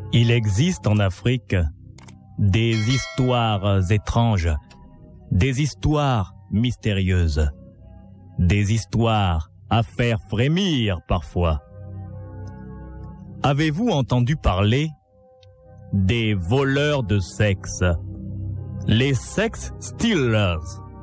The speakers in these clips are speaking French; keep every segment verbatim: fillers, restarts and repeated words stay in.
Il existe en Afrique des histoires étranges, des histoires mystérieuses, des histoires à faire frémir parfois. Avez-vous entendu parler des voleurs de sexe, les sex stealers?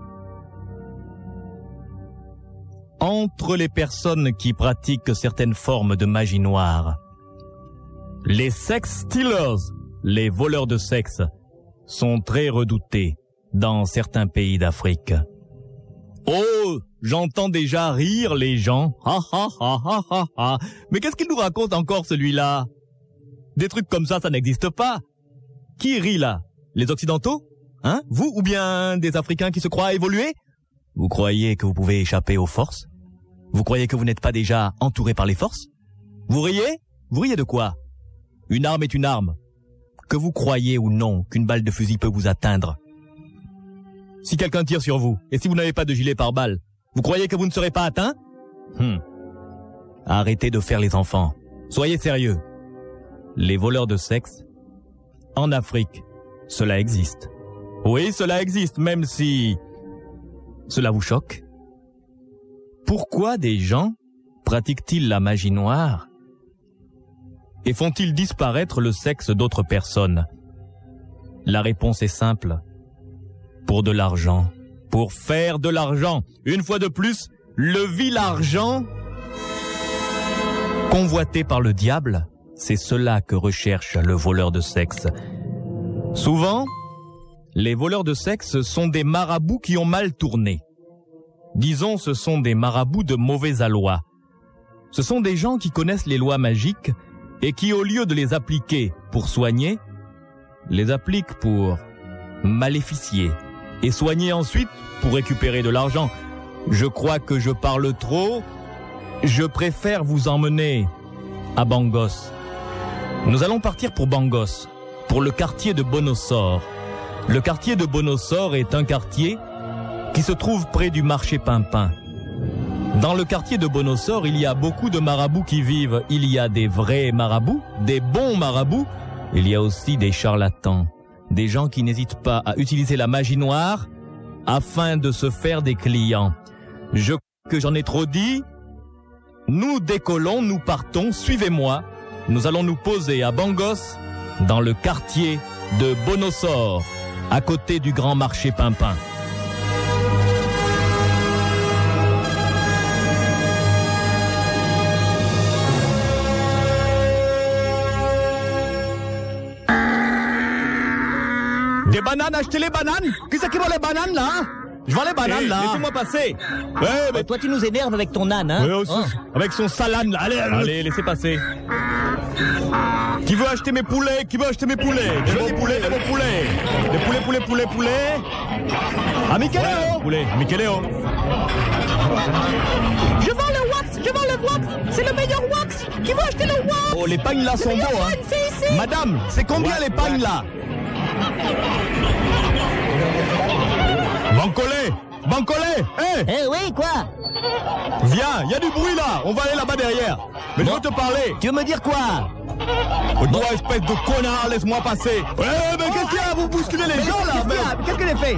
Entre les personnes qui pratiquent certaines formes de magie noire, les sex stealers, les voleurs de sexe, sont très redoutés dans certains pays d'Afrique. Oh, j'entends déjà rire les gens. Ha ha ha ha ha ha. Mais qu'est-ce qu'il nous raconte encore celui-là? Des trucs comme ça, ça n'existe pas. Qui rit là? Les Occidentaux? Hein? Vous ou bien des Africains qui se croient évolués? Vous croyez que vous pouvez échapper aux forces? Vous croyez que vous n'êtes pas déjà entouré par les forces? Vous riez? Vous riez de quoi? Une arme est une arme. Que vous croyez ou non qu'une balle de fusil peut vous atteindre. Si quelqu'un tire sur vous, et si vous n'avez pas de gilet pare-balles, vous croyez que vous ne serez pas atteint? Hum. Arrêtez de faire les enfants. Soyez sérieux. Les voleurs de sexe, en Afrique, cela existe. Oui, cela existe, même si cela vous choque. Pourquoi des gens pratiquent-ils la magie noire et font-ils disparaître le sexe d'autres personnes? La réponse est simple. Pour de l'argent. Pour faire de l'argent. Une fois de plus, le vil argent convoité par le diable, c'est cela que recherche le voleur de sexe. Souvent, les voleurs de sexe sont des marabouts qui ont mal tourné. Disons, ce sont des marabouts de mauvais aloi. Ce sont des gens qui connaissent les lois magiques et qui, au lieu de les appliquer pour soigner, les appliquent pour maléficier et soigner ensuite pour récupérer de l'argent. Je crois que je parle trop. Je préfère vous emmener à Bangos. Nous allons partir pour Bangos, pour le quartier de Bonosor. Le quartier de Bonosor est un quartier qui se trouve près du marché Pimpin. Dans le quartier de Bonosor, il y a beaucoup de marabouts qui vivent. Il y a des vrais marabouts, des bons marabouts. Il y a aussi des charlatans, des gens qui n'hésitent pas à utiliser la magie noire afin de se faire des clients. Je crois que j'en ai trop dit. Nous décollons, nous partons, suivez-moi. Nous allons nous poser à Bangos, dans le quartier de Bonosor, à côté du grand marché Pimpin. Des bananes, achetez les bananes. Qui c'est qui vend les bananes là? Je vends les bananes hey, là. Laissez-moi passer. Ouais, mais toi tu nous énerves avec ton âne, hein? Ouais, aussi, oh. Avec son salade là. Allez, allez, allez, laissez passer. Qui veut acheter mes poulets? Qui veut acheter mes poulets? Des bons poulets, des bons poulets. Des poulets, poulets, poulets, poulets. Ah, Michaléo. Ouais, poulet, Michaléo. Je vends le wax, je vends le wax. C'est le meilleur wax. Qui veut acheter le wax? Oh, les pagnes là sont beaux, hein. C'est ici. Madame, c'est combien ouais, les pagnes ouais. là? Bancolé, Bancolé, hé hey Eh oui, quoi? Viens, il y a du bruit là, on va aller là-bas derrière. Mais bon, je veux te parler. Tu veux me dire quoi? Toi, bon. Espèce de connard, laisse-moi passer. Ouais, mais qu'est-ce qu'il y a? Vous bousculez les mais gens là. Qu'est-ce qu'il y a? Qu'est-ce que j'ai fait?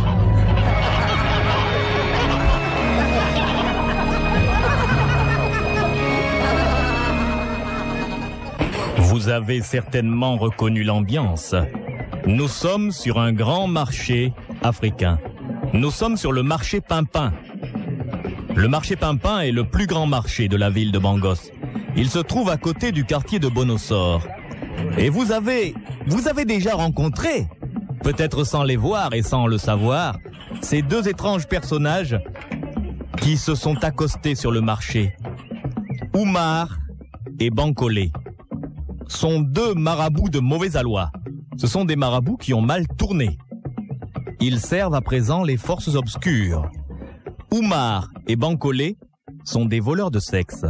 Vous avez certainement reconnu l'ambiance. Nous sommes sur un grand marché africain. Nous sommes sur le marché Pimpin. Le marché Pimpin est le plus grand marché de la ville de Bangos. Il se trouve à côté du quartier de Bonosor. Et vous avez, vous avez déjà rencontré, peut-être sans les voir et sans le savoir, ces deux étranges personnages qui se sont accostés sur le marché. Oumar et Bancolé sont deux marabouts de mauvais aloi. Ce sont des marabouts qui ont mal tourné. Ils servent à présent les forces obscures. Oumar et Bancolé sont des voleurs de sexe.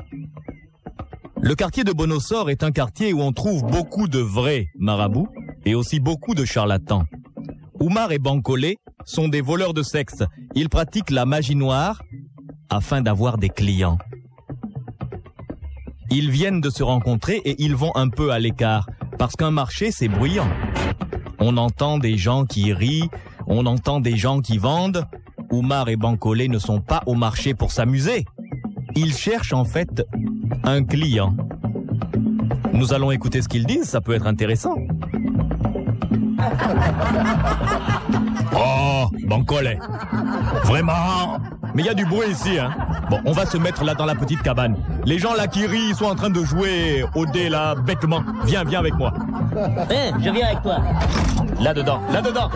Le quartier de Bonosor est un quartier où on trouve beaucoup de vrais marabouts et aussi beaucoup de charlatans. Oumar et Bancolé sont des voleurs de sexe. Ils pratiquent la magie noire afin d'avoir des clients. Ils viennent de se rencontrer et ils vont un peu à l'écart. Parce qu'un marché, c'est bruyant. On entend des gens qui rient, on entend des gens qui vendent. Oumar et Bancolé ne sont pas au marché pour s'amuser. Ils cherchent en fait un client. Nous allons écouter ce qu'ils disent, ça peut être intéressant. Oh, Bancolé. Vraiment. Mais il y a du bruit ici, hein. Bon, on va se mettre là dans la petite cabane. Les gens là qui rient, ils sont en train de jouer au dé là, bêtement. Viens, viens avec moi. Eh, je viens avec toi. Là-dedans, là-dedans.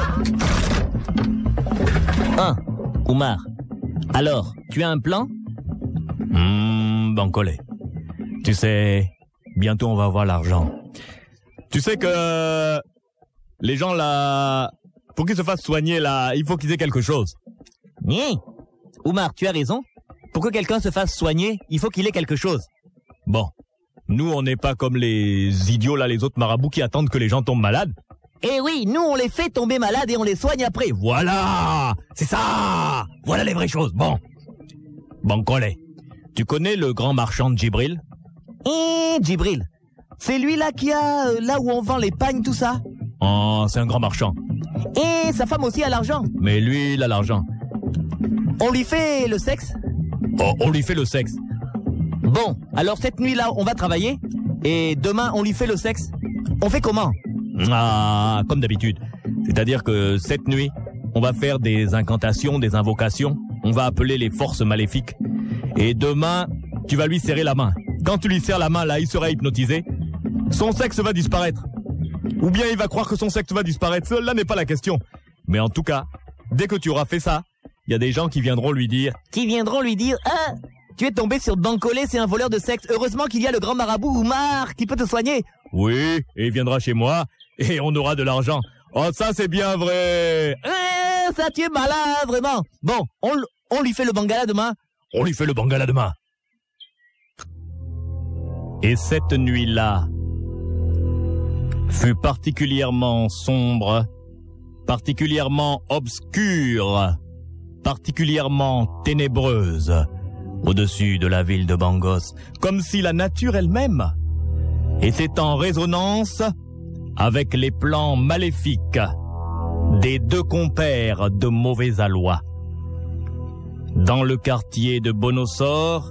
Un, Oumar. Alors, tu as un plan? Hum, Bancolé. Tu sais, bientôt on va avoir l'argent. Tu sais que les gens là, pour qu'ils se fassent soigner là, il faut qu'ils aient quelque chose. Oui. Oumar, tu as raison. Pour que quelqu'un se fasse soigner, il faut qu'il ait quelque chose. Bon, nous on n'est pas comme les idiots là, les autres marabouts qui attendent que les gens tombent malades. Eh oui, nous on les fait tomber malades et on les soigne après. Voilà, c'est ça. Voilà les vraies choses. Bon, Bancolé, tu connais le grand marchand de Djibril? Eh, Djibril. C'est lui là qui a euh, là où on vend les pagnes, tout ça? Oh, c'est un grand marchand. Et sa femme aussi a l'argent. Mais lui, il a l'argent. On lui fait le sexe? Oh, on lui fait le sexe. Bon, alors cette nuit-là, on va travailler. Et demain, on lui fait le sexe. On fait comment? Ah, comme d'habitude. C'est-à-dire que cette nuit, on va faire des incantations, des invocations. On va appeler les forces maléfiques. Et demain, tu vas lui serrer la main. Quand tu lui serres la main, là, il sera hypnotisé. Son sexe va disparaître. Ou bien il va croire que son sexe va disparaître. Cela n'est pas la question. Mais en tout cas, dès que tu auras fait ça, il y a des gens qui viendront lui dire... Qui viendront lui dire, ah, tu es tombé sur Bancolé, c'est un voleur de sexe. Heureusement qu'il y a le grand marabout Oumar qui peut te soigner. Oui, et il viendra chez moi et on aura de l'argent. Oh, ça c'est bien vrai. Eh, ça tu es malade, vraiment. Bon, on, on lui fait le bangala demain. On lui fait le bangala demain. Et cette nuit-là fut particulièrement sombre, particulièrement obscure, particulièrement ténébreuse au-dessus de la ville de Bangos, comme si la nature elle-même était en résonance avec les plans maléfiques des deux compères de mauvais aloi. Dans le quartier de Bonosor,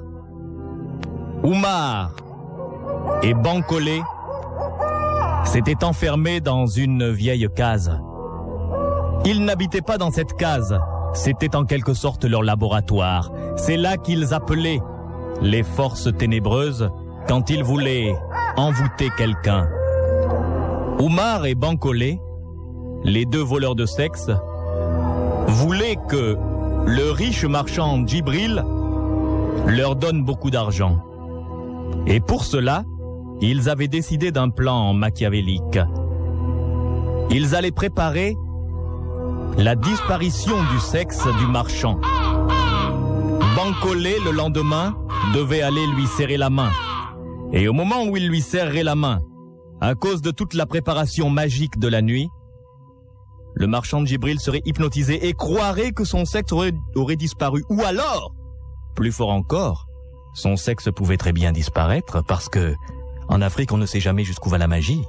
Oumar et Bancolé s'étaient enfermés dans une vieille case. Ils n'habitaient pas dans cette case, c'était en quelque sorte leur laboratoire. C'est là qu'ils appelaient les forces ténébreuses quand ils voulaient envoûter quelqu'un. Oumar et Bancolé, les deux voleurs de sexe, voulaient que le riche marchand Djibril leur donne beaucoup d'argent. Et pour cela, ils avaient décidé d'un plan machiavélique. Ils allaient préparer la disparition du sexe du marchand. Bancolé, le lendemain, devait aller lui serrer la main. Et au moment où il lui serrerait la main, à cause de toute la préparation magique de la nuit, le marchand de Djibril serait hypnotisé et croirait que son sexe aurait, aurait disparu. Ou alors, plus fort encore, son sexe pouvait très bien disparaître parce que, en Afrique, on ne sait jamais jusqu'où va la magie.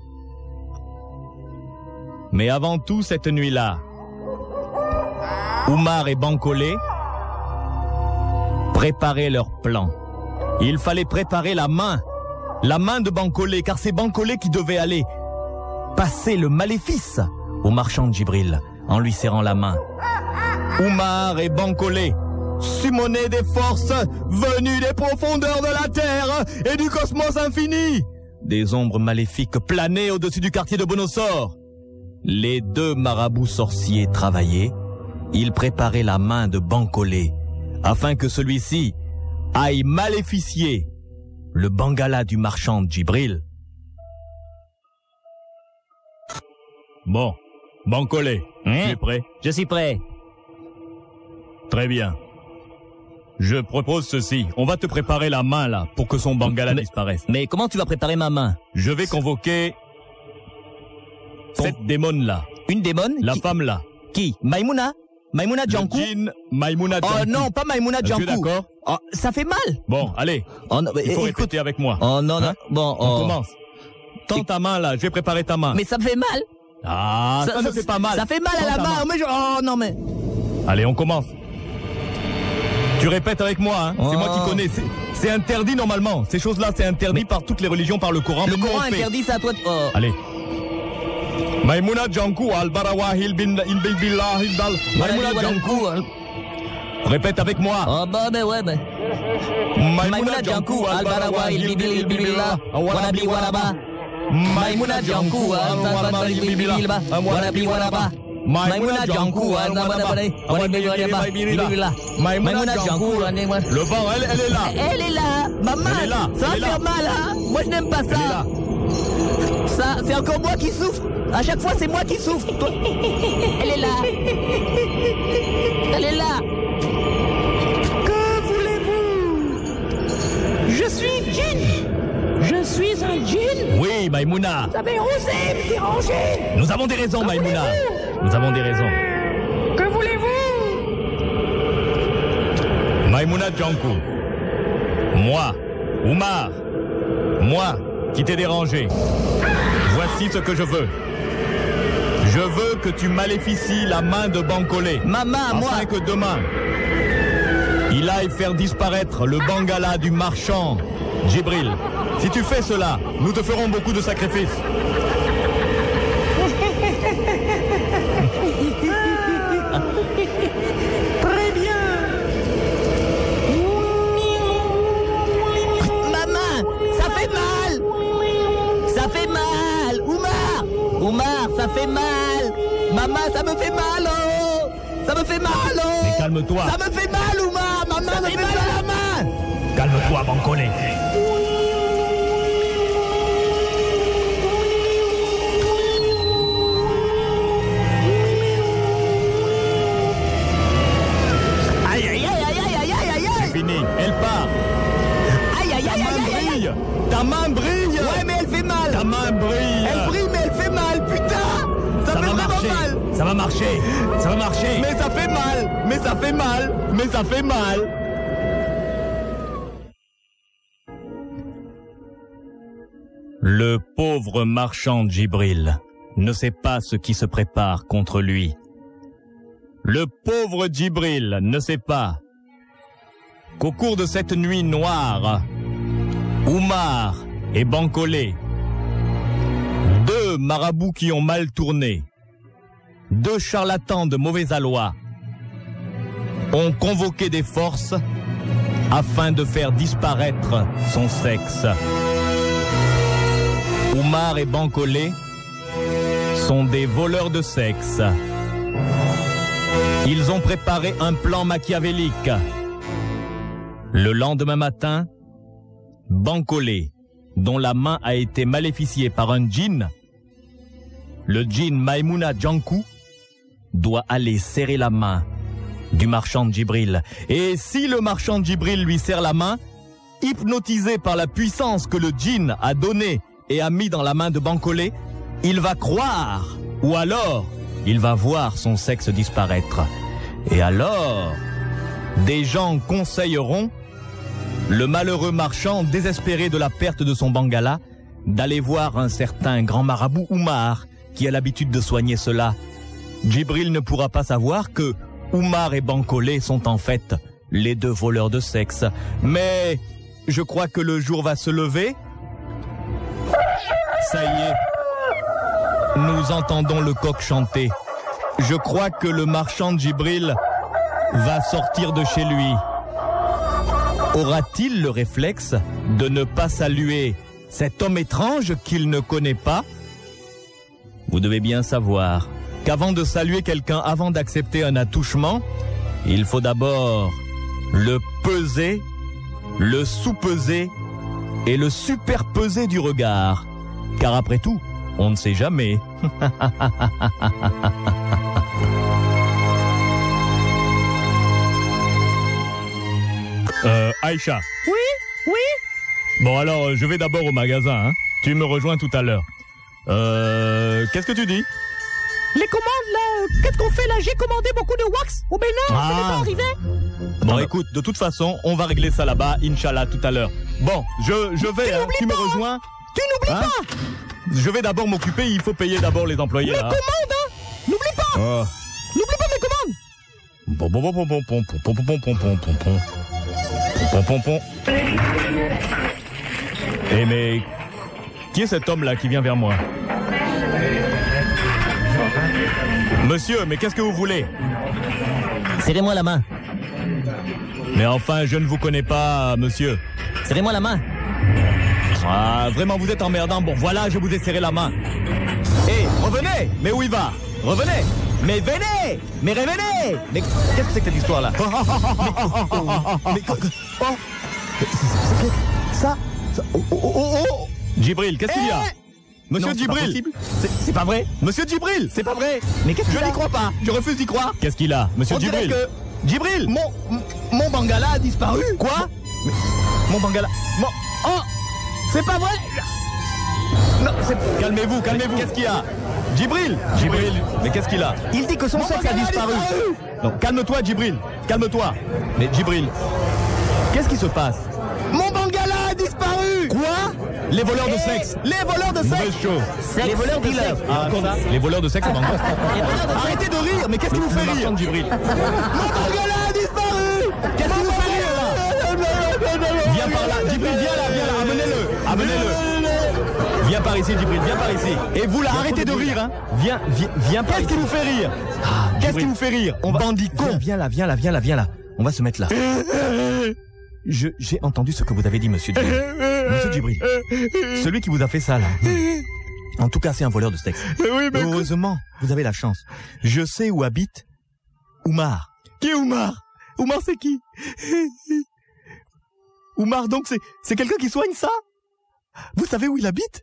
Mais avant tout, cette nuit-là, Oumar et Bancolé préparaient leur plan. Il fallait préparer la main, la main de Bancolé, car c'est Bancolé qui devait aller passer le maléfice au marchand de Djibril en lui serrant la main. Oumar et Bancolé summonaient des forces venues des profondeurs de la terre et du cosmos infini. Des ombres maléfiques planaient au-dessus du quartier de Bonosor. Les deux marabouts sorciers travaillaient. Ils préparaient la main de Bancolé afin que celui-ci aille maléficier le bangala du marchand de Djibril. Bon, Bancolé, Hein? tu es prêt? Je suis prêt. Très bien. Je propose ceci. On va te préparer la main là pour que son bangala Mais- disparaisse. Mais comment tu vas préparer ma main? Je vais convoquer cette démone là, Une démone? la qui, femme là. qui Maïmouna? Maïmouna Le Djankou? djinn Maïmouna Oh Djankou. non, pas Maïmouna Tu es Djankou. d'accord? Oh, ça fait mal. Bon, allez, Oh non, mais il faut écoute. répéter avec moi. Oh non, non. Hein? Bon, On oh. commence. Tends ta main là, je vais préparer ta main. Mais ça me fait mal. Ah, ça, ça ne fait pas mal. Ça fait mal Tends à la ta main. Mais je... Oh non mais... Allez, on commence. Tu répètes avec moi, hein. Oh. C'est moi qui connais. C'est interdit normalement. Ces choses-là, c'est interdit par toutes les religions, par le Coran. Le mais nous, Coran on fait. interdit ça à toi. Oh. Allez. Maïmouna Jankou al-Barawa il-bin il-billah il-dal. Maïmouna Jankou. Répète avec moi. Oh bah ben ouais ben. Maïmouna Jankou al-Barawa il-billah wanabi wanaba. Maïmouna Jankou al-Barawa il-billah wanabi wanaba. Maïmouna Jankou al-Barawa Maïmouna Jankou. Le vent, elle, elle est là. Elle est là. Maman, Elle est là, ça va elle est faire là. mal hein. Moi je n'aime pas Elle est ça. là. Ça, c'est encore moi qui souffre. À chaque fois, c'est moi qui souffre. Toi- Elle est là. Elle est là. Que voulez-vous? Je suis djinn. Je suis un djinn. Oui, Maïmouna. Vous avez osé me déranger. Nous avons des raisons, Maïmouna. Nous avons des raisons. Que voulez-vous? Maïmouna Jankou. Moi, Oumar. Moi, qui t'ai dérangé. Voici ce que je veux. Je veux que tu maléficies la main de Bancolé. Maman, moi. Afin que demain, il aille faire disparaître le Bangala du marchand Djibril. Si tu fais cela, nous te ferons beaucoup de sacrifices. Très bien. Maman, ça fait mal. Ça fait mal. Oumar. Oumar, ça fait mal. Maman, ça me fait mal, oh. Ça me fait mal, oh. Mais calme-toi. Ça me fait mal, Oumar. Maman, ça me fait mal à la main. Calme-toi, Bancolé. Aïe, aïe, aïe, aïe, aïe, aïe, aïe, aïe. C'est fini. Elle part. Aïe, aïe, Ta aïe, main aïe, aïe, aïe. brille. Ta main brille. Ouais, mais elle fait mal. Ta main brille. Elle brille, mais elle fait mal, putain. Ça, Ça fait va vraiment marcher. mal. Ça va marcher. Ça va marcher. Mais ça fait mal. Mais ça fait mal. Mais ça fait mal. Le pauvre marchand Djibril ne sait pas ce qui se prépare contre lui. Le pauvre Djibril ne sait pas qu'au cours de cette nuit noire, Oumar et Bancolé, deux marabouts qui ont mal tourné, deux charlatans de mauvais aloi, ont convoqué des forces afin de faire disparaître son sexe. Oumar et Bancolé sont des voleurs de sexe. Ils ont préparé un plan machiavélique. Le lendemain matin, Bancolé, dont la main a été maléficiée par un djinn, le djinn Maïmouna Jankou, doit aller serrer la main du marchand Djibril. Et si le marchand Djibril lui serre la main, hypnotisé par la puissance que le djinn a donnée et a mis dans la main de Bancolé, il va croire, ou alors il va voir son sexe disparaître. Et alors, des gens conseilleront le malheureux marchand, désespéré de la perte de son Bangala, d'aller voir un certain grand marabout Oumar, qui a l'habitude de soigner cela. Djibril ne pourra pas savoir que Oumar et Bancolé sont en fait les deux voleurs de sexe. Mais je crois que le jour va se lever. Ça y est, nous entendons le coq chanter. Je crois que le marchand Djibril va sortir de chez lui. Aura-t-il le réflexe de ne pas saluer cet homme étrange qu'il ne connaît pas? Vous devez bien savoir qu'avant de saluer quelqu'un, avant d'accepter un attouchement, il faut d'abord le peser, le sous-peser et le superpeser du regard. Car après tout, on ne sait jamais. euh, Aïcha. Oui, oui. Bon alors, euh, je vais d'abord au magasin, hein. Tu me rejoins tout à l'heure. Euh, qu'est-ce que tu dis? Les commandes là, euh, qu'est-ce qu'on fait là? J'ai commandé beaucoup de wax au Bénin, Ah. ça n'est pas arrivé. Bon, écoute, de toute façon, on va régler ça là-bas, Inch'Allah, tout à l'heure. Bon, je, je vais, hein, tu me rejoins. Tu n'oublies Hein? pas. Je vais d'abord m'occuper, il faut payer d'abord les employés. Mais là. commande, hein. N'oublie pas. Oh. N'oublie pas mes commandes. Pom pom pom pom pom pom pom pom pom pom pom pom pom pom pom. Eh mais qui est cet homme là qui vient vers moi? Monsieur, mais qu'est-ce que vous voulez? Serrez-moi la main. Mais enfin, je ne vous connais pas, monsieur. Serrez-moi la main. Ah, vraiment, vous êtes emmerdant. Bon, voilà, je vous ai serré la main. Hé, revenez. Mais où il va? Revenez. Mais venez. Mais revenez. Mais qu'est-ce que c'est que cette histoire-là? Mais, oh, mais, oh, ça, ça, oh, oh, oh, oh. Djibril, qu'est-ce qu'il y a? Monsieur Non, Djibril, c'est pas vrai. Monsieur Djibril, c'est pas vrai. Mais qu'est-ce Je qu'il n'y a? crois pas. Je refuse d'y croire. Qu'est-ce qu'il a, Monsieur On dirait Djibril? que Djibril, mon, mon Bangala a disparu. quoi? Mais- Mon Bangala. Mon... Oh, c'est pas vrai. Non, c'est... Calmez-vous, calmez-vous. Qu'est-ce qu'il y a? Djibril, Djibril, mais qu'est-ce qu'il a? Il dit que son Mon sexe a Bangala disparu. Non, calme-toi, Djibril. Calme-toi. Mais Djibril, qu'est-ce qui se passe? Mon Bangala a disparu. Quoi? Les voleurs de Eh, sexe. Les voleurs de Mauvaise sexe. chose. Les voleurs de sexe. Ah, ça, les voleurs de sexe, c'est encore. Arrêtez de rire, mais qu'est-ce qui vous fait rire? Djibril. Mon Bangala a disparu. Qu'est-ce qui vous fait rire là? Viens par là, Djibril, viens là, viens là, amenez-le, amenez-le. Viens par ici, Djibril, viens par ici. Et vous là, arrêtez de rire, hein. Viens, viens, viens par ici. Qu'est-ce qui vous fait rire? Qu'est-ce qui vous fait rire? On va... Bandit con. Viens là, viens là, viens là, viens là. On va se mettre là. Je, j'ai entendu ce que vous avez dit, monsieur Djibril. Monsieur Djibril, celui qui vous a fait ça là. En tout cas, c'est un voleur de sexe. Oui, mais Heureusement, vous avez la chance. Je sais où habite Oumar. qui est Oumar? Oumar, c'est qui? Oumar, donc c'est, c'est quelqu'un qui soigne ça? Vous savez où il habite?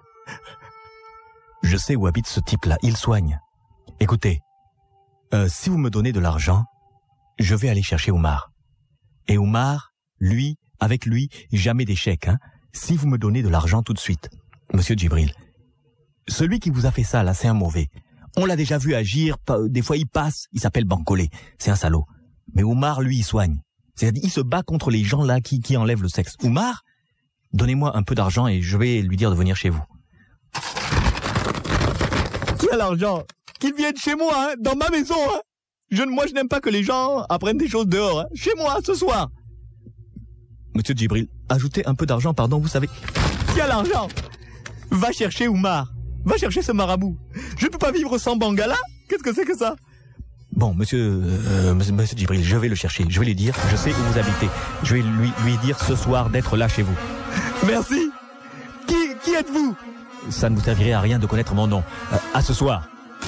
Je sais où habite ce type-là, il soigne. Écoutez, euh, si vous me donnez de l'argent, je vais aller chercher Oumar. Et Oumar, lui, avec lui, jamais d'échec, hein. Si vous me donnez de l'argent tout de suite. Monsieur Djibril, celui qui vous a fait ça, là, c'est un mauvais. On l'a déjà vu agir, des fois il passe, il s'appelle Bancolé, c'est un salaud. Mais Oumar, lui, il soigne. C'est-à-dire, il se bat contre les gens là qui, qui enlèvent le sexe. Oumar, donnez-moi un peu d'argent et je vais lui dire de venir chez vous. Qui a l'argent? Qu'il vienne chez moi, hein, dans ma maison, hein. Je, moi, je n'aime pas que les gens apprennent des choses dehors, hein. Chez moi, ce soir. Monsieur Djibril, ajoutez un peu d'argent, pardon, vous savez. Qui a l'argent? Va chercher Oumar. Va chercher ce marabout. Je ne peux pas vivre sans Bangala. Qu'est-ce que c'est que ça? Bon, monsieur, euh, monsieur, monsieur Djibril, je vais le chercher. Je vais lui dire, je sais où vous habitez. Je vais lui, lui dire ce soir d'être là chez vous. Merci. Qui, qui êtes-vous? Ça ne vous servirait à rien de connaître mon nom. Euh, à ce soir.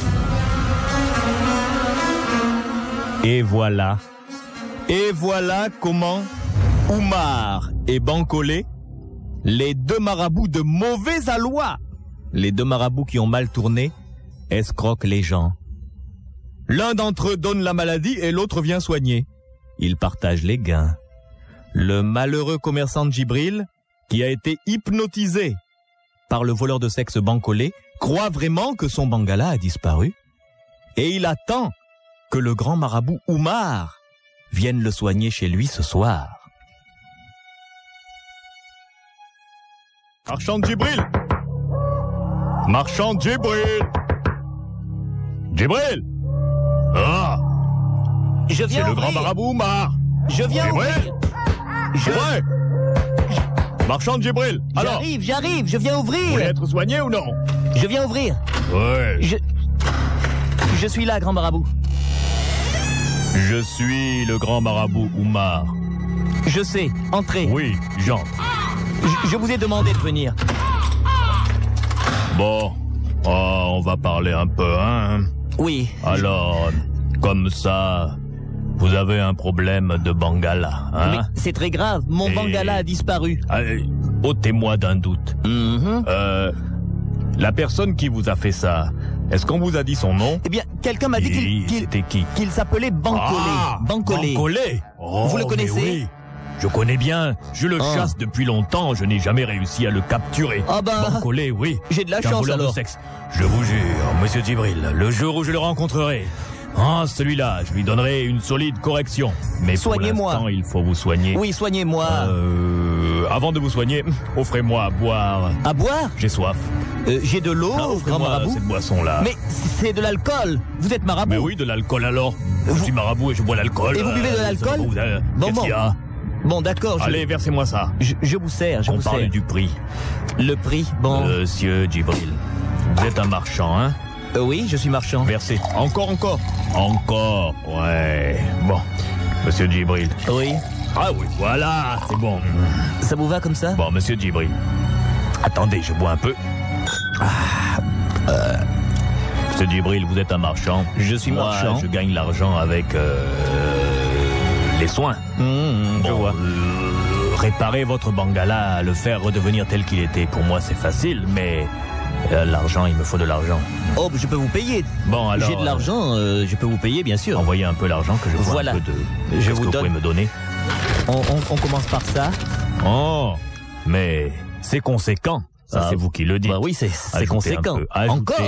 Et voilà. Et voilà comment Oumar et Bancolé, les deux marabouts de mauvais aloi, les deux marabouts qui ont mal tourné, escroquent les gens. L'un d'entre eux donne la maladie et l'autre vient soigner. Ils partagent les gains. Le malheureux commerçant Djibril, qui a été hypnotisé par le voleur de sexe Bancolé, croit vraiment que son Bangala a disparu. Et il attend que le grand marabout Oumar vienne le soigner chez lui ce soir. Marchand Djibril! Marchand Djibril! Djibril! Ah! Je viens C'est le ouvrir. grand marabout Oumar! Je viens Djibril! ouvrir. Je... Ouais! Marchand Djibril! Alors, J'arrive, j'arrive, je viens vous voulez ouvrir. être soigné ou non? Je viens ouvrir. Ouais. Je... Je suis là, grand marabout. Je suis le grand marabout Oumar. Je sais, entrez. Oui, j'entre. Je, je vous ai demandé de venir. Bon, oh, on va parler un peu, hein? Oui. Alors, comme ça, vous avez un problème de Bangala, hein? Mais c'est très grave, mon Et- Bangala a disparu. Allez, ôtez-moi d'un doute. Mhm. Euh, la personne qui vous a fait ça, est-ce qu'on vous a dit son nom? Eh bien, quelqu'un m'a dit qu'il Et qu'il- C'était qui? qu'il s'appelait Bancolé. Ah, Bancolé. Bancolé. Oh, Vous le mais connaissez? oui. Je connais bien. Je le Ah. chasse depuis longtemps. Je n'ai jamais réussi à le capturer. Ah bah, Bancolé, oui. j'ai de la C'est un chance voleur de alors. sexe. Je vous jure, monsieur Djibril, le jour où je le rencontrerai, Ah, celui-là, je lui donnerai une solide correction. Mais pour Soignez-moi. l'instant, il faut vous soigner. Oui, soignez-moi. Euh, avant de vous soigner, offrez-moi à boire. À boire? J'ai soif. Euh, J'ai de l'eau, Ah, grand offrez-moi marabout. cette boisson-là. Mais c'est de l'alcool. Vous êtes marabout. Mais oui, de l'alcool alors. Je Vous- suis marabout et je bois l'alcool. Et vous buvez de Euh, l'alcool? ça va, vous- Bon, Qu'est-ce bon. qu'il y a? Bon, d'accord. Je, Allez, versez-moi ça. je, je vous sers, je On vous parle sers. du prix. Le prix, bon. Monsieur Djibril, vous êtes un marchand, hein? Euh, oui, je suis marchand. Versez. Encore, encore. Encore, ouais. Bon, Monsieur Djibril. Oui. Ah oui, voilà, c'est bon. Ça vous va comme ça? Bon, Monsieur Djibril. Attendez, je bois un peu. Ah, euh, Monsieur Djibril, vous êtes un marchand. Je suis Moi, marchand. je gagne l'argent avec euh, les soins. Mmh, je Bon, vois. euh, réparer votre bangala, le faire redevenir tel qu'il était, pour moi c'est facile, mais euh, l'argent, il me faut de l'argent. Oh, je peux vous payer. Bon, alors... J'ai de l'argent, euh, je peux vous payer, bien sûr. Envoyez un peu l'argent que je vois Voilà. un peu de... Je Qu'est-ce vous que vous donne- pouvez me donner? On, on- on commence par ça. Oh, mais c'est conséquent. Ça, Ah, c'est vous qui le dites. Bah oui, c'est c'est Ajoutez conséquent. un peu, ajoutez. Encore.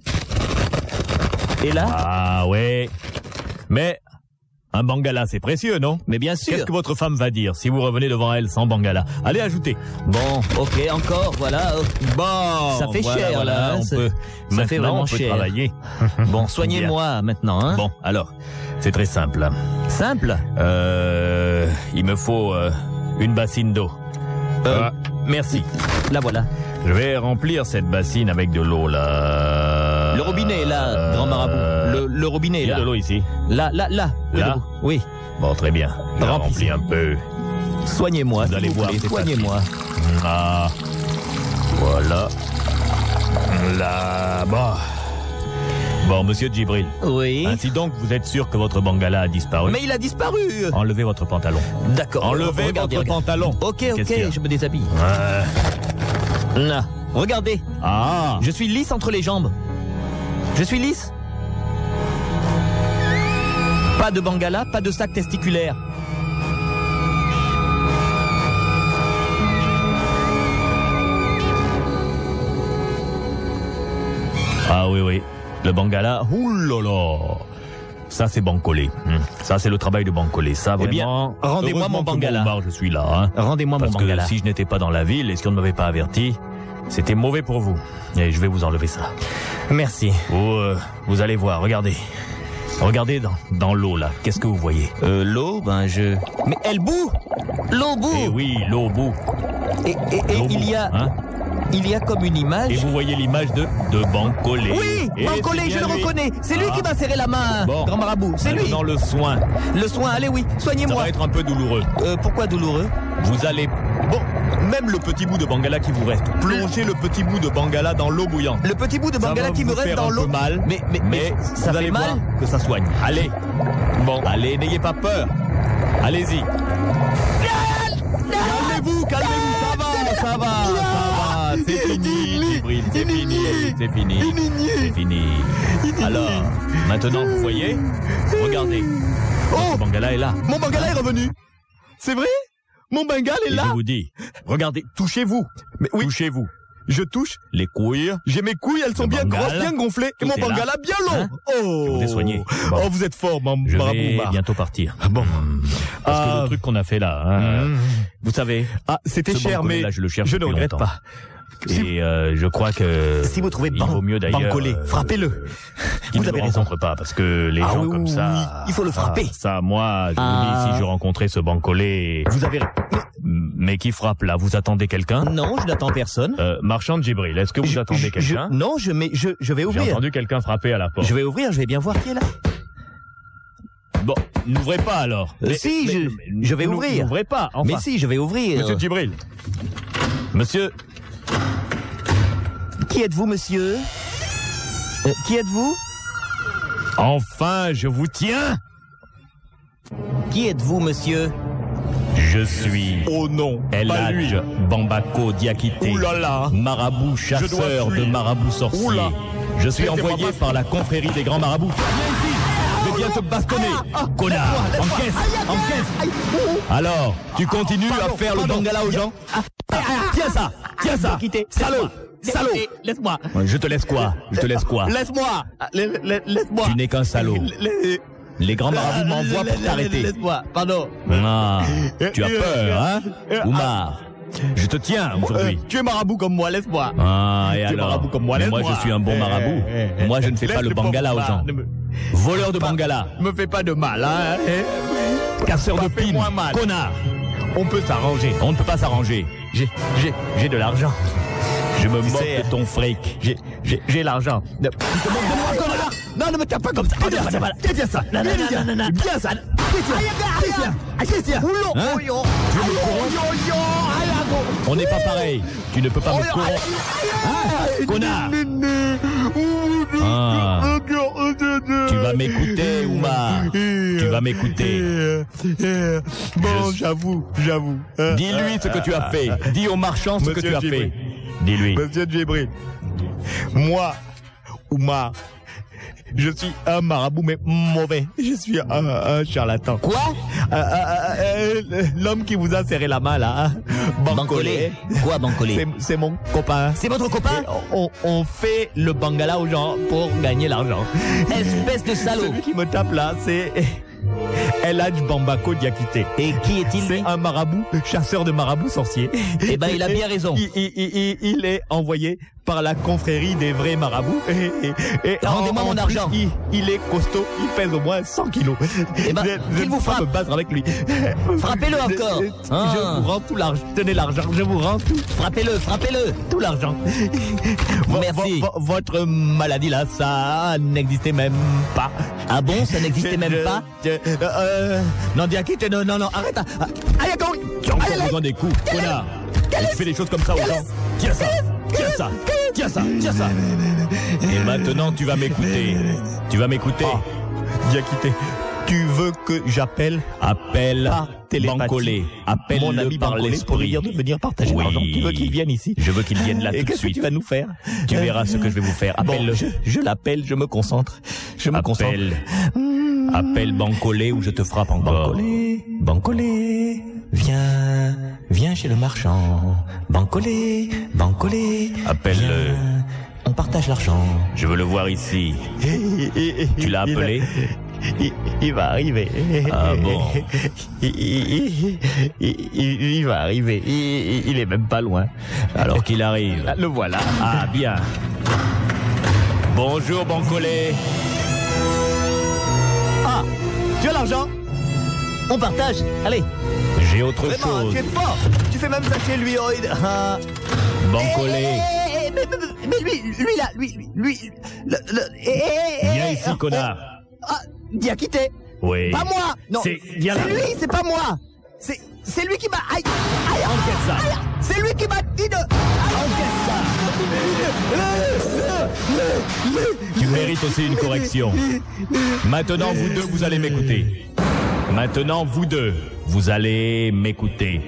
Et là? Ah ouais. Mais un bangala, c'est précieux, non? Mais bien sûr. Qu'est-ce que votre femme va dire si vous revenez devant elle sans bangala? Allez, ajoutez. Bon, ok, encore, voilà. oh. Bon, Ça fait voilà, cher, voilà, là, On ça- peut, ça fait maintenant, vraiment on peut cher. travailler. Bon, soignez-moi maintenant, hein. Bon, alors, c'est très simple. Simple. Euh, il me faut euh, une bassine d'eau. Euh, Ah, merci. Là, voilà. Je vais remplir cette bassine avec de l'eau, là. Le robinet, là, grand marabout. Le, le robinet, Il y a là. de l'eau ici. Là, là, là. Près Là de vous. Oui. Bon, très bien. Je Remplissez. remplis un peu. Soignez-moi, Vous s'il allez vous voir, plaît. c'est Soignez-moi. Ah, voilà. Là, bon. Bon, monsieur Djibril. Oui. Ainsi donc, vous êtes sûr que votre bangala a disparu? Mais il a disparu. Enlevez votre pantalon. D'accord. Enlevez Regardez, votre regardez. pantalon. Ok, Qu'est-ce qu'il y a? ok, je me déshabille. Ouais. Là. Regardez. Ah, Je suis lisse entre les jambes. Je suis lisse. Pas de bangala, pas de sac testiculaire. ah oui, oui. Le bangala, oulala. Ça, c'est bancolé. Hmm. Ça, c'est le travail de bancolé. Ça, Eh bien, vraiment. rendez-moi heureusement mon que bangala. Au bar, je suis là. Hein. Rendez-moi mon Parce que bangala. si je n'étais pas dans la ville et si on ne m'avait pas averti, c'était mauvais pour vous. Et je vais vous enlever ça. Merci. Vous, euh, vous allez voir, regardez. Regardez dans, dans l'eau, là. Qu'est-ce que vous voyez? Euh, l'eau, ben je... Mais elle bout. L'eau bout. Eh oui, l'eau au bout. Et, et- et L'eau au il bout, y a... hein. Il y a comme une image... Et vous voyez l'image de, de Bancolé. Oui, Et Bancolé, c'est je bien le lui. reconnais. C'est lui Ah. qui m'a serré la main, Bon. grand marabout. C'est lui. Maintenant, le soin. Le soin, allez, oui, Ça soignez-moi. va être un peu douloureux. Euh, pourquoi douloureux? Vous allez... Bon, même le petit bout de bangala qui vous reste. Plongez le petit bout de bangala dans l'eau bouillante. Le petit bout de Ça bangala va qui me vous reste faire dans un l'eau. peu mal, Mais, mais, mais ça vous fait allez mal. voir que ça soigne. Allez. Bon, allez, n'ayez pas peur. Allez-y. Calmez-vous, calmez-vous, ça va, ça va, ça va. C'est fini, Djibril, c'est fini, c'est fini, c'est fini. Alors, maintenant, vous voyez? Regardez. Oh, Votre bangala est là. mon bangala est revenu. C'est vrai? Mon bangala est Et je là. vous dis, regardez, touchez-vous. Mais oui, Touchez-vous. je touche. Les couilles. J'ai mes couilles, elles sont Le bien bangala, grosses, bien gonflées. Et tout mon est là. bangala bien long. Hein Oh. Je vous ai soigné. Bon. Oh, vous êtes fort, mon Je marabout. vais Mar. bientôt partir. Bon. Parce que Ah. le truc qu'on a fait là, hein, Mmh. vous savez, Ah, c'était ce cher, bancolé, mais là, je le cherche je ne depuis regrette longtemps. pas. Si- Et euh, je crois que Si vous trouvez il ban- vaut mieux d'ailleurs bancolé, euh, frappez-le. qu'il Vous ne avez le raison. rencontre pas parce que les Ah gens oui, comme oui, ça, oui, il faut le frapper. ah, ça, moi, je Ah. vous dis, si je rencontrais ce bancolé, Vous avez mais qui frappe là, vous attendez quelqu'un? Non, je n'attends personne. euh, Marchand de Djibril, est-ce que vous Je- attendez je- quelqu'un? je- Non, je, mets, je, je vais J'ai ouvrir. entendu quelqu'un frapper à la porte. Je vais ouvrir, je vais bien voir qui est là. Bon, n'ouvrez pas alors. Euh, si, je- je vais n'ou- ouvrir. N'ouvrez pas, enfin. Mais si, je vais ouvrir. Monsieur Djibril. Monsieur, Qui êtes-vous, monsieur? Euh, Qui êtes-vous? enfin, je vous tiens. Qui êtes-vous, monsieur? Je suis Oh non, El pas lui. Hadj Bambako Diakité, Ouh là là. marabout chasseur fuir. de marabouts sorciers. Ouh là. Je suis Laissez-moi envoyé passer. par la confrérie des grands marabouts. Viens ici. Je viens te bastonner. Connard, encaisse, encaisse. Alors, tu continues à faire le bangala aux gens? Tiens ça, tiens ça, salaud, salaud. Laisse-moi. Je te laisse quoi? Je te laisse quoi? Laisse-moi. Laisse-moi. Tu n'es qu'un salaud. Les grands marabouts m'envoient pour t'arrêter. Laisse-moi, pardon. Ah, tu as peur, hein, Oumar? Je te tiens aujourd'hui. Tu es marabout comme moi, laisse-moi. Ah, et Tu es alors marabout comme moi, Mais moi, laisse-moi. je suis un bon marabout. Moi, je ne fais pas Laisse le le pauvre bangala aux Oumar. gens. Ne me- Voleur de bangala, Me fais pas de mal, hein. casseur de pines, Fais-moi mal. connard. On peut s'arranger. On ne peut pas s'arranger. J'ai, j'ai, j'ai de l'argent. Je me Tu moque sais, de ton fric. J'ai, j'ai, j'ai l'argent. Ne- Tu te moques de moi, connard. Non, ne me tape pas comme ça. Tiens ça. Tiens ça. Non, non, non, non, non, non. Bien ça. Tiens Hein? On n'est pas pareil. Tu ne peux pas me corrompre. Hein, connard. Ah. Tu vas m'écouter, Oumar. Tu vas m'écouter. Bon, Je- j'avoue, j'avoue. Euh, Dis-lui ce que tu as fait. Dis au marchand ce que Monsieur tu as Djibril. fait. Dis-lui. Monsieur Djibril, moi, Oumar, je suis un marabout, mais mauvais. Je suis un, un charlatan. Quoi? Euh, euh, euh, L'homme qui vous a serré la main, là, hein, Bancolé. Quoi, Bancolé? c'est- c'est mon copain. C'est votre copain? Et on, on fait le bangala aux gens pour gagner l'argent. Espèce de salaud. Celui qui me tape là, c'est El Hadj Bambako Diakité. Et qui est-il, lui? C'est un marabout, chasseur de marabouts sorciers. Eh ben, il a bien raison. Il, il- il- il- il est envoyé par la confrérie des vrais marabouts. Et, et- et Rendez-moi en- mon en plus, argent. Il, il est costaud, il pèse au moins cent kilos. Eh ben, je, je qu'il ne vous peux pas frappe. me battre avec lui. Frappez-le Je- encore. Je, Ah. je vous rends tout l'argent. Tenez l'argent, je vous rends tout, Frappez-le, frappez-le. tout l'argent. Vo- Merci. vo- vo- votre maladie là, ça n'existait même pas. Ah bon, ça n'existait Je- même je- pas? je- euh, non, Diakité, non, non, non, arrête. Ah, aïe, aïe, Tu as encore aïe, besoin des coups, connard. Et tu fais des choses comme ça aux gens. Tiens ça, tiens ça, tiens ça, tiens ça. Et maintenant, tu vas m'écouter. Tu vas m'écouter. Ah, Diakité, tu veux que j'appelle Appelle par télépathie Bancolé. mon Appelle-le ami par Bancolé pour lui l'esprit. dire de venir partager Oui. l'argent? Tu veux qu'il vienne ici? Je veux qu'il vienne là Et tout de qu'est-ce que suite. tu vas nous faire? Tu verras ce que je vais vous faire. Bon, Appelle-le. je, je l'appelle, je me concentre. Je me concentre. Appelle. Appelle Bancolé ou je te frappe encore. Bancolé, Bancolé, viens, viens chez le marchand. Bancolé, Bancolé, Appelle-le. viens, on partage l'argent. Je veux le voir ici. Tu l'as appelé? il, il va arriver. Ah bon? il, il- il- il- il va arriver. Il, il est même pas loin. Alors qu'il arrive. Le voilà. Ah, bien. Bonjour, Bancolé. Ah, tu as l'argent? On partage. Allez. J'ai autre Vraiment, chose. tu es fort. Tu fais même ça chez lui. Oh, il- ah. Bancolé. Eh, eh, mais, mais- mais lui, lui là, lui, lui, lui, le, le, eh, eh, eh, Viens eh, ici, oh, connard. Ah, Diakité. Oui. Pas moi. Non. C'est- viens là. C'est lui, c'est pas moi. C'est, c'est lui qui m'a. Aïe, aïe, Encaisse ça. aïe, c'est lui qui m'a dit de. Encaisse ça. Tu mérites aussi une correction. Maintenant, vous deux, vous allez m'écouter. Maintenant, vous deux, vous allez m'écouter.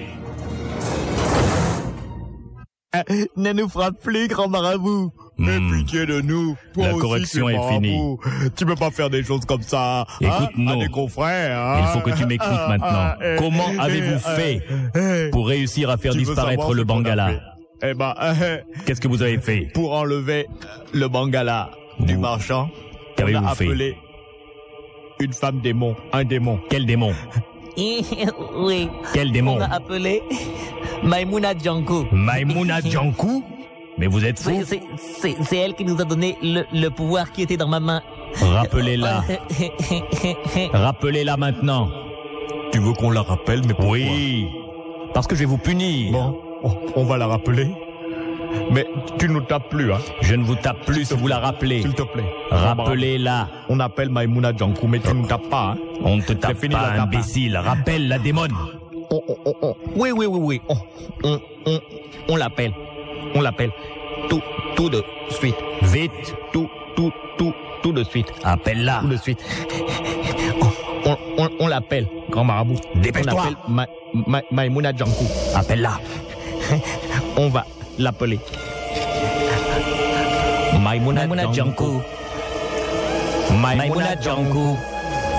Ne nous frappe plus, grand marabout. Mais Hmm. pitié de nous. Toi La aussi, correction tu es est marabout. Tu peux pas faire des choses comme ça. Écoute, hein, non. à des confrères. hein. Il faut que tu m'écoutes Ah, maintenant. ah, eh, Comment eh, avez-vous eh, fait eh, pour réussir à faire tu veux disparaître savoir le ce qu'on a Bangala? fait? Eh ben, eh, Qu'est-ce que vous avez fait? pour enlever le Bangala du Vous- marchand, on Qu'avez-vous a fait? appelé une femme démon, un démon. Quel démon? Oui. Quel On démon? m'a appelé Maimouna Djankou. Maimouna Djankou? Mais vous êtes fou? C'est- C'est c'est- c'est elle qui nous a donné le, le pouvoir qui était dans ma main. Rappelez-la. Rappelez-la maintenant. Tu veux qu'on la rappelle, mais pourquoi? Oui. Parce que je vais vous punir. Bon, on, on va la rappeler. Mais tu nous tapes plus, hein. Je ne vous tape plus si vous la rappelez. S'il te plaît. Rappelez-la. On appelle Maimouna Djankou, mais tu nous tapes pas, hein. On ne te tape fini, pas, la tape, hein. imbécile. Rappelle la démone. On, on, on, on- Oui, oui, oui, oui. On, on, on, on l'appelle. On l'appelle. Tout, tout de suite. Vite. Tout, tout, tout, tout de suite. Appelle-la. Tout de suite. On, on, on, on l'appelle, grand marabout. Dépêche-toi. On l'appelle Ma, Ma, Maimouna Djankou. Appelle-la. On va l'appeler. Maimouna Maimouna Djankou. Djankou. Maimouna Maimouna Djankou. Djankou.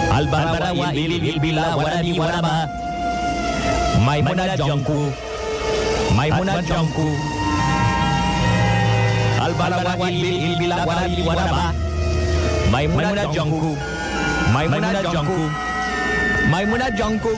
Albarawa Ilbilbila Warabi Waraba Maimuna Jangku Maimuna Jangku Albarawa Ilbilbila Warabi Waraba Maimuna Jangku Maimuna Jangku Maimuna Jangku.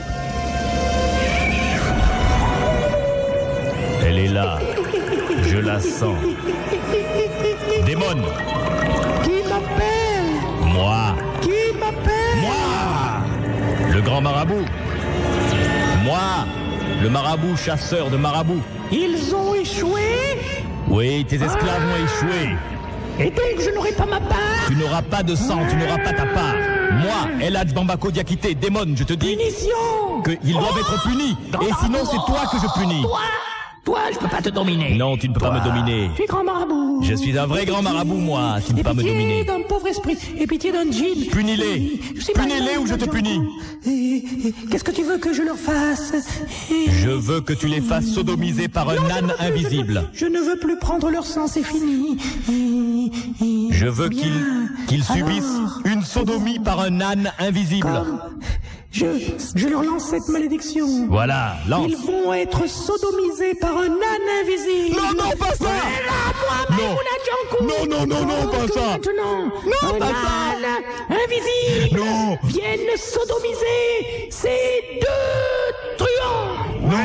Elle est là. Je la sens. Démon. Qui m'appelle? Moi. Qui m'appelle? Moi. Le grand marabout. Moi. Le marabout chasseur de marabouts. Ils ont échoué? Oui, tes esclaves ont échoué. Et donc je n'aurai pas ma part? Tu n'auras pas de sang, tu n'auras pas ta part. Moi, El Hadj Bambako Diakité, démon, je te dis Punition! qu'ils doivent être punis. Et sinon, c'est toi que je punis. Toi? Toi, je peux pas te dominer. Non, tu ne peux pas me dominer. Tu es grand marabout. Je suis un vrai grand marabout, moi. Tu ne peux pas me dominer. Et pitié d'un pauvre esprit. Et pitié d'un djinn. Punis-les. Punis-les ou je te punis. Qu'est-ce que tu veux que je leur fasse? Je veux que tu les fasses sodomiser par un âne invisible. Je ne veux plus prendre leur sang, c'est fini. Je veux Bien. qu'ils qu'ils subissent Alors, une sodomie par un âne invisible. comme je, je leur lance cette malédiction. Voilà, lance. Ils vont être sodomisés par un âne invisible. Non, non, pas ça. Voilà, moi, Non. Maïmouna Djankou. Non, non, non, non, pas Que ça. Maintenant, Non, un pas ça. âne invisible Non. viennent sodomiser ces deux truands. Non.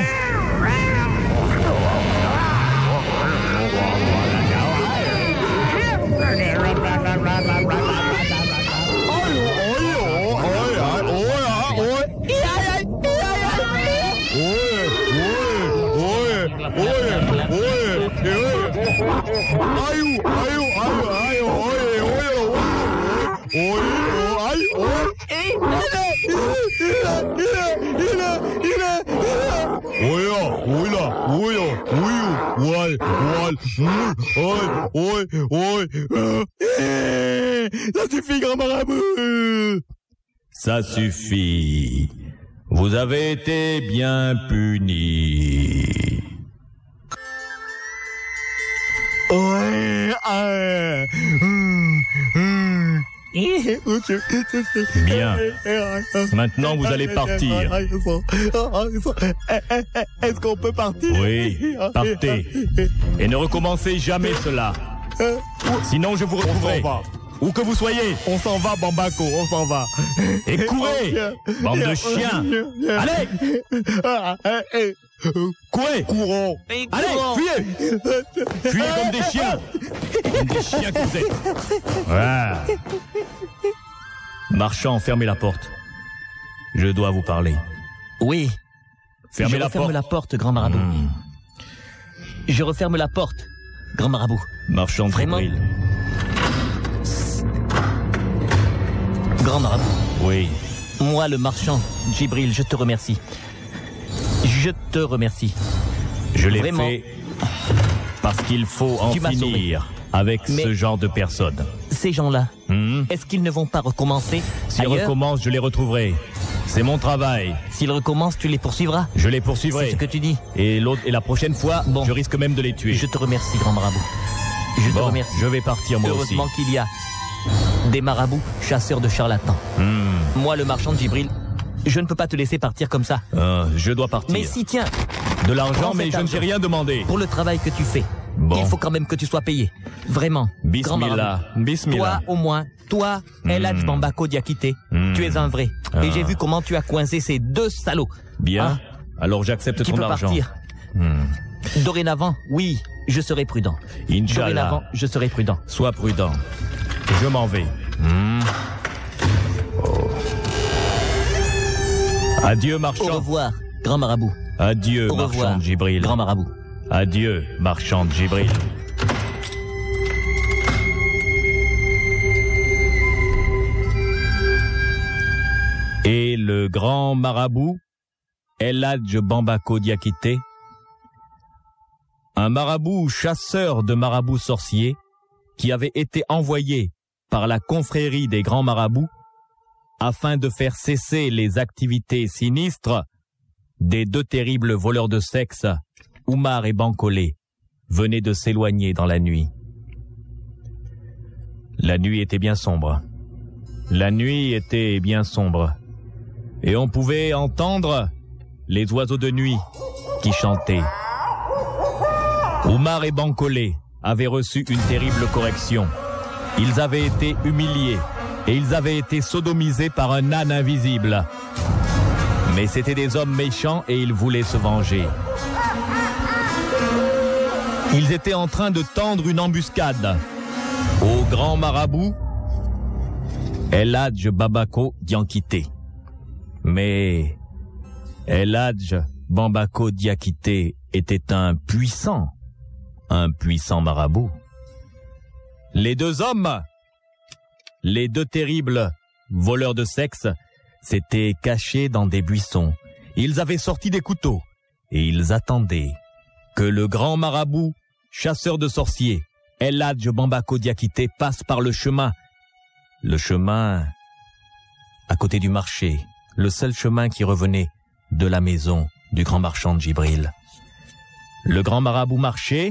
Ça suffit, grand marabout. Ça suffit. Vous avez été bien punis. Ouais, ah, hum, hum. Bien. Maintenant, vous allez partir. Est-ce qu'on peut partir? Oui, partez. Et ne recommencez jamais cela. Sinon, je vous retrouverai. On s'en va. Où que vous soyez. On s'en va, Bambako, on s'en va. Et courez, bande de chiens. Allez, courez. Courons. Allez, fuyez. Fuyez comme des chiens. Comme des chiens que vous êtes. Voilà. Marchand, fermez la porte. Je dois vous parler. Oui. Fermez Je la referme porte. la porte, grand marabout. Mmh. Je referme la porte, grand marabout. Marchand Vraiment? Djibril. Grand marabout. Oui. Moi, le marchand, Djibril, je te remercie. Je te remercie. Je l'ai Vraiment. fait parce qu'il faut en Tu m'as finir avec Mais- ce genre de personnes. Ces gens-là, Hmm. est-ce qu'ils ne vont pas recommencer S'ils ailleurs? recommencent, je les retrouverai. C'est mon travail. S'ils recommencent, tu les poursuivras. Je les C'est poursuivrai. ce que tu dis. Et l'autre et la prochaine fois, Bon. je risque même de les tuer. Je te remercie, grand marabout. Je te Bon, remercie. je vais partir moi aussi. Heureusement qu'il y a des marabouts chasseurs de charlatans. Hmm. Moi, le marchand de Djibril, je ne peux pas te laisser partir comme ça. Ah, je dois partir. Mais si, tiens, De l'argent, Prends mais cet je ne argent. t'ai rien demandé. pour le travail que tu fais, Bon. il faut quand même que tu sois payé. Vraiment. Grand Bismillah. marabout. Bismillah. Toi, au moins, toi, El Hadj Hmm. Bambako Diakité, Hmm. tu es un vrai. Ah. Et j'ai vu comment tu as coincé ces deux salauds. Bien. Hein? Alors j'accepte Tu ton peux argent. partir. Hmm. Dorénavant, oui, je serai prudent. Inch'Allah. Dorénavant, je serai prudent. Sois prudent. Je m'en vais. Hmm. Oh. Adieu, Au marchand. revoir, grand marabout. Adieu, Au marchand revoir, de Djibril. grand marabout. Adieu, marchand de Djibril. Et le grand marabout, El Hadj Bambako Diakité, un marabout chasseur de marabouts sorciers qui avait été envoyé par la confrérie des grands marabouts afin de faire cesser les activités sinistres des deux terribles voleurs de sexe, Oumar et Bankolé, venaient de s'éloigner dans la nuit. La nuit était bien sombre. La nuit était bien sombre et on pouvait entendre les oiseaux de nuit qui chantaient. Oumar et Bancolé avaient reçu une terrible correction. Ils avaient été humiliés et ils avaient été sodomisés par un âne invisible. Mais c'étaient des hommes méchants et ils voulaient se venger. Ils étaient en train de tendre une embuscade au grand marabout El Hadj Bambako Diakité. Mais El Hadj Bambako Diakité était un puissant, un puissant marabout. Les deux hommes, les deux terribles voleurs de sexe, s'étaient cachés dans des buissons. Ils avaient sorti des couteaux et ils attendaient que le grand marabout, chasseur de sorciers, El Hadj Bambako Diakité, passe par le chemin. Le chemin à côté du marché, le seul chemin qui revenait de la maison du grand marchand de Djibril. Le grand marabout marchait,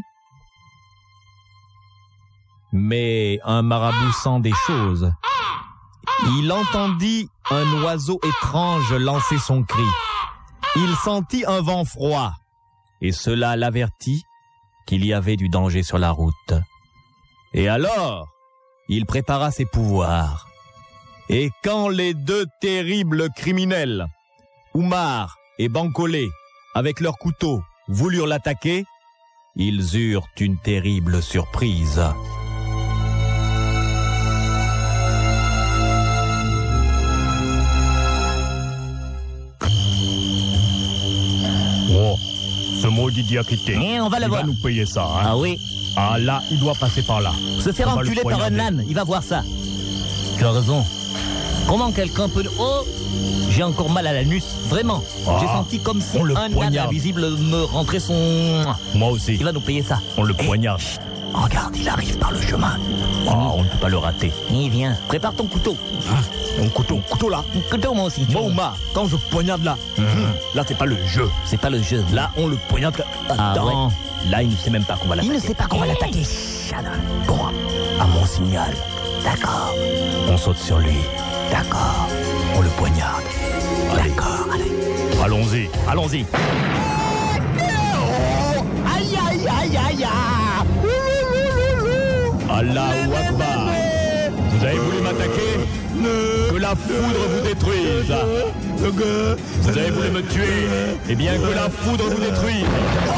mais un marabout sent des choses. Il entendit un oiseau étrange lancer son cri. Il sentit un vent froid, et cela l'avertit qu'il y avait du danger sur la route. Et alors, il prépara ses pouvoirs. Et quand les deux terribles criminels, Oumar et Bancolé, avec leurs couteaux, voulurent l'attaquer, ils eurent une terrible surprise. Oh, ce maudit Diakité. Eh, on va le il voir. va nous payer ça. Hein. Ah oui. Ah là, il doit passer par là. Se faire On va le enculer par un poignarder. âne, il va voir ça. Tu as raison. Comment quelqu'un peut... Oh, j'ai encore mal à l'anus, vraiment. Ah, J'ai senti comme si on le un âne poignarde. invisible me rentrait son... Moi aussi. Il va nous payer ça. On le Eh, poignarde. chut, regarde, il arrive par le chemin. Ah, on ne peut pas le rater. Il vient. Prépare ton couteau. Mon couteau, couteau là. Mon couteau, moi aussi. Moi, Oumar, quand je poignarde là, là c'est pas le jeu. C'est pas le jeu. Là, on le poignarde. Ah Attends. ouais. Là, il ne sait même pas qu'on va Il l'attaquer. ne sait pas qu'on va l'attaquer. Chana. Bon, à mon signal. D'accord. On saute sur lui. D'accord. On le poignarde. D'accord. Allez. Allons-y, allons-y. Aïe, aïe, aïe, aïe, aïe. Allahu Akbar. Vous avez voulu m'attaquer? Que la foudre vous détruise. Vous avez voulu me tuer? Eh bien, que la foudre vous détruise.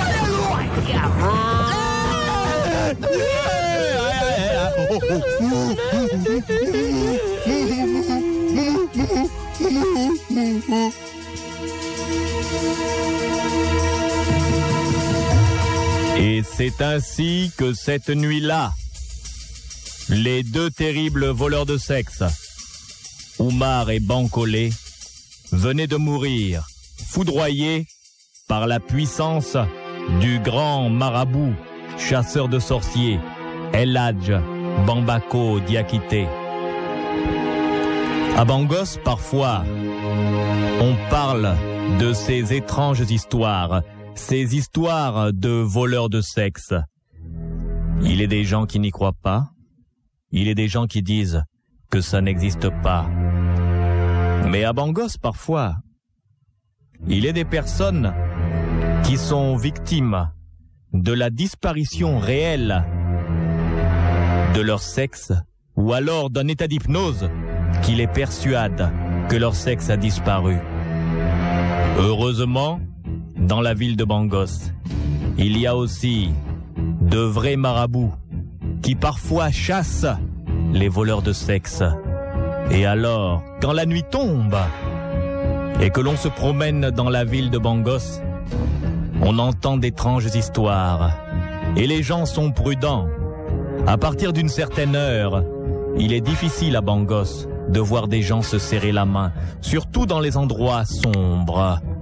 Et c'est ainsi que cette nuit-là, les deux terribles voleurs de sexe, Oumar et Bancolé, venaient de mourir, foudroyés par la puissance du grand marabout, chasseur de sorciers, El Hadj Bambako Diakité. À Bangos, parfois, on parle de ces étranges histoires, ces histoires de voleurs de sexe. Il est des gens qui n'y croient pas. Il est des gens qui disent que ça n'existe pas. Mais à Bangos, parfois, il est des personnes qui sont victimes de la disparition réelle de leur sexe ou alors d'un état d'hypnose qui les persuade que leur sexe a disparu. Heureusement, dans la ville de Bangos, il y a aussi de vrais marabouts qui parfois chassent les voleurs de sexe. Et alors, quand la nuit tombe et que l'on se promène dans la ville de Bangos, on entend d'étranges histoires et les gens sont prudents. À partir d'une certaine heure, il est difficile à Bangos de voir des gens se serrer la main, surtout dans les endroits sombres.